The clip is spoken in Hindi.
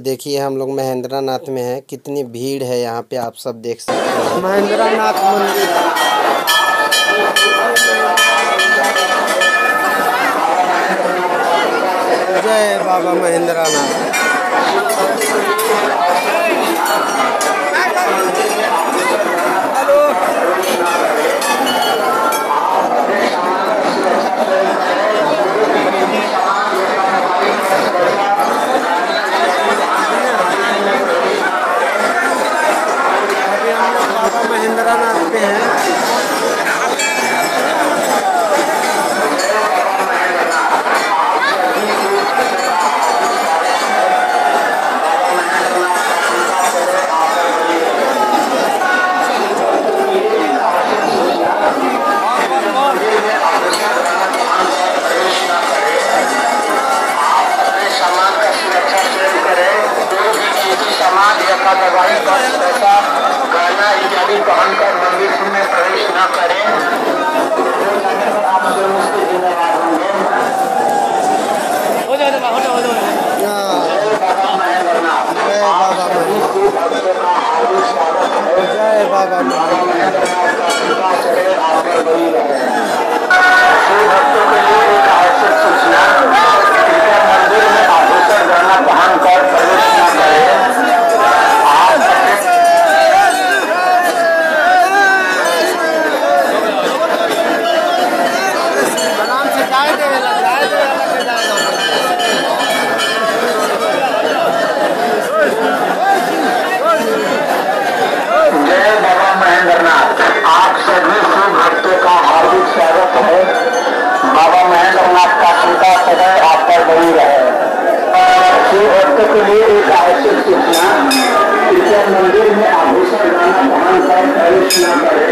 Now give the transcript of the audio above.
देखिए हम लोग महेंद्र नाथ में हैं, कितनी भीड़ है यहाँ पे आप सब देख सकते हैं। महेंद्र नाथ मंदिर, जय बाबा महेंद्र नाथ। महेंद्र नाथ पे हैं। गहना इत्यादि पहनकर मंदिर में प्रवेश न करें। आप स्वयं उसके जिम्मेदार होंगे। जय बाबा महेंद्र नाथ। जय बाबा भक्तों का हार्दिक स्वागत है। जय बाबा महेंद्र नाथ का कृपा करे आप पर बनी रहे। भक्तों के लिए एक आवश्यक सूचना, कृपया मंदिर में आभूषण गहना पहनकर प्रवेश न करें। जय बाबा महेंद्र नाथ। आप सभी शिव भक्तों का हार्दिक स्वागत है। बाबा महेंद्र नाथ का कृपा सदैव आप पर बनी रहे। शिव भक्तों के लिए एक आवश्यक सूचना, कृपया मंदिर में आभूषण गहना पहनकर प्रवेश न करें।